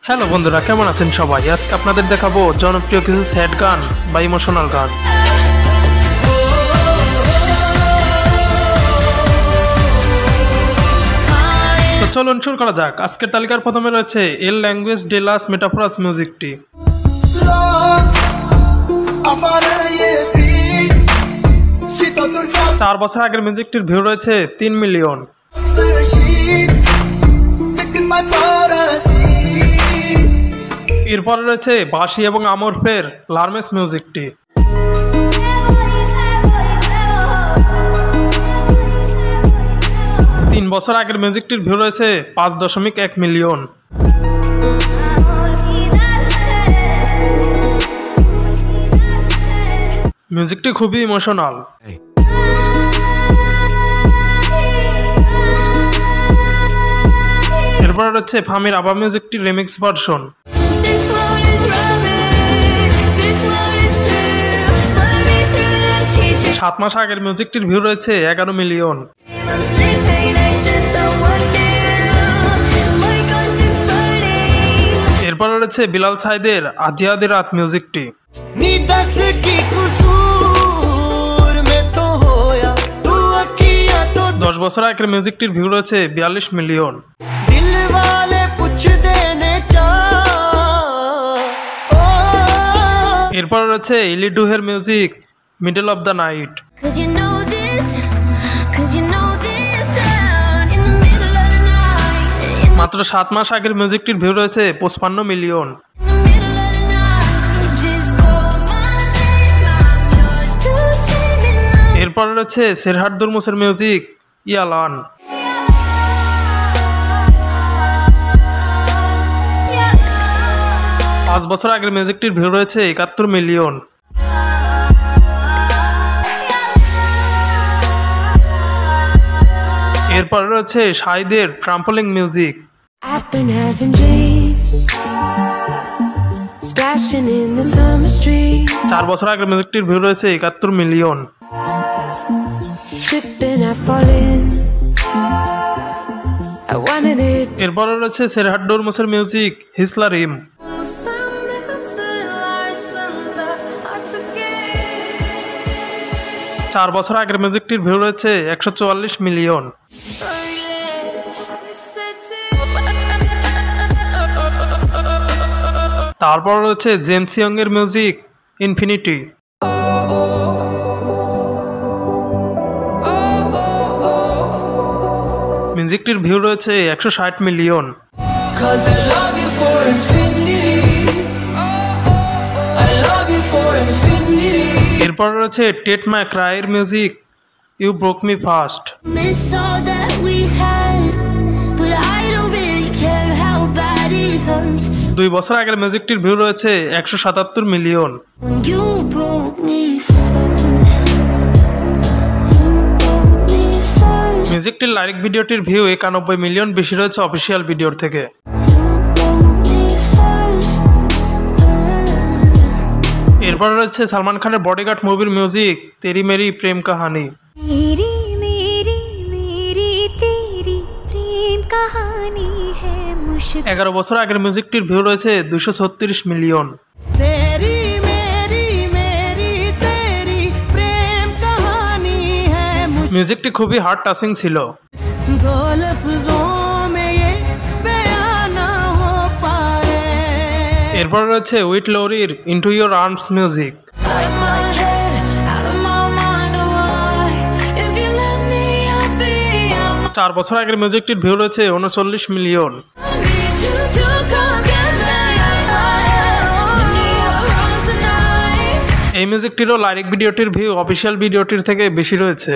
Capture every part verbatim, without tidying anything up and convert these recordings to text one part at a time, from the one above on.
Hello বন্ধুরা, কেমন আছেন সবাই? আজকে আপনাদের দেখাবো জনপ্রিয় কিছু স্যাড গান বা ইমোশনাল গান। তো চলুন শুরু করা যাক। আজকের তালিকার প্রথমে রয়েছে এল ল্যাঙ্গুয়েজ ডে লাস মেটাফরাস মিউজিকটি। চার বছর আগের মিউজিকটির ভিউ রয়েছে তিন মিলিয়ন। এরপরে রয়েছে বাঁশি এবং আমরফের লার্মেস মিউজিকটি। তিন বছর আগের মিউজিকটির ভিউ রয়েছে পাঁচ দশমিক এক মিলিয়ন। মিউজিকটি খুবই ইমোশনাল। এরপরে রয়েছে ফামির আবা মিউজিকটির রিমিক্স ভার্সন। সাত মাস আগের মিউজিকটির ভিউ রয়েছে এগারো মিলিয়ন। এরপরে রয়েছে বিলাল সাইদের আধি আধি রাত মিউজিকটি। দশ বছর আগের মিউজিকটির ভিউ রয়েছে বিয়াল্লিশ মিলিয়ন। এরপর রয়েছে ইলিডুহের music middle of the night. মাত্র সাত মাস আগের মিউজিকটির ভিউ রয়েছে পঁচপান্ন মিলিয়ন। এরপর রয়েছে সেরহাট দুরমুসের মিউজিক ইয়ালান। পাঁচ বছর আগের মিউজিকটির ভিউ রয়েছে একাত্তর মিলিয়ন। এরপর রয়েছে শাহিদের ট্রাম্পলিং মিউজিক। চার বছর আগের মিউজিকটির ভিউ রয়েছে একাত্তর মিলিয়ন। এরপর রয়েছে সেরহাট দুরমুসের মিউজিক হিসলা রিম। চার বছর আগের মিউজিকটির ভিউ রয়েছে একশো চুয়াল্লিশ মিলিয়ন। তারপর রয়েছে জেমস ইয়ং এর মিউজিক ইনফিনিটি। মিউজিকটির ভিউ রয়েছে একশো ষাট মিলিয়ন। এরপর রয়েছে টেট ম্যাকরায়ের music you broke me first. দুই বছর আগের মিউজিকটির ভিউ রয়েছে একশো সাতাত্তর মিলিয়ন। মিউজিকটির লাইরিক ভিডিওটির ভিউ একানব্বই মিলিয়ন বেশি রয়েছে অফিসিয়াল ভিডিওর থেকে। এরপর রয়েছে সালমান খানের বডিগার্ড মুভির মিউজিক তেরি মেরি প্রেম কাহানি। এগারো বছর আগের মিউজিকটির ভিউ রয়েছে দুশো ছত্রিশ মিলিয়ন। মিউজিকটি খুবই হার্ট টাচিং ছিল। এরপর রয়েছে উইট লরির ইনটু ইয়োর আর্মস মিউজিক। চার বছর আগের মিউজিকটির ভিউ রয়েছে উনচল্লিশ মিলিয়ন। এই মিউজিকটিরও লাইরিক ভিডিওটির ভিউ অফিসিয়াল ভিডিওটির থেকে বেশি রয়েছে।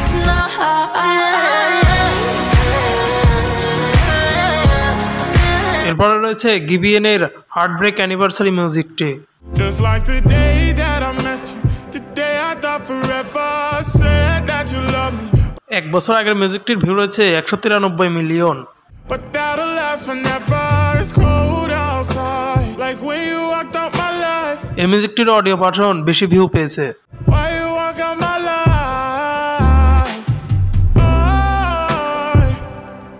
এরপরে রয়েছে গিবিএনের হার্টব্রেক অ্যানিভার্সারি মিউজিকটি। এক বছর আগের মিউজিকটির ভিউ রয়েছে একশো তিরানব্বই মিলিয়ন। এই মিউজিকটির অডিও ভার্সন বেশি ভিউ পেয়েছে।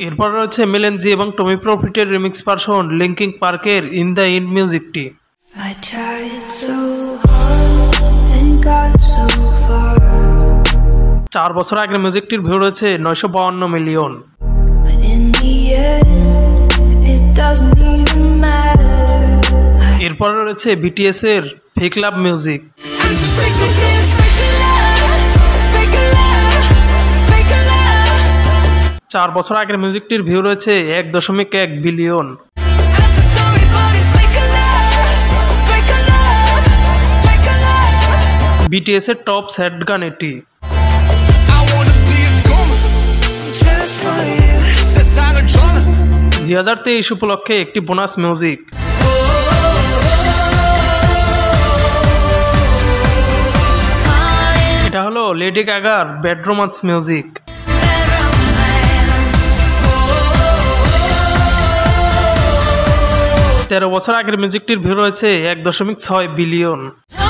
এরপর রয়েছে মেলেনজি এবং টমি প্রফিটের রিমিক্স ভার্সন লিঙ্কিং পার্কের ইন দ্য ইন মিউজিকটি। I tried so hard and got so far. চার বছর আগের মিউজিকটির ভিউ রয়েছে নয়শো বাউন্ন million. But in the end, it doesn't even matter. এরপর রয়েছে বিটিএস এর fake love music. I'm so sick of this fake love, fake love, fake love. চার বছর আগের মিউজিকটির ভিউ রয়েছে এক দশমিক এক billion. I'm so sorry, but it's fake love, fake love, fake love. BTS এর টপ স্যাড গান এটি। I wanna be a goner, just for you. Says I'm a drama. দুই হাজার তেইশ উপলক্ষে একটি বোনাস মিউজিক। এটা হলো লেডি গাগার ব্যাড রোমান্স মিউজিক। তেরো বছর আগের মিউজিকটির ভিউ রয়েছে এক দশমিক ছয় বিলিয়ন।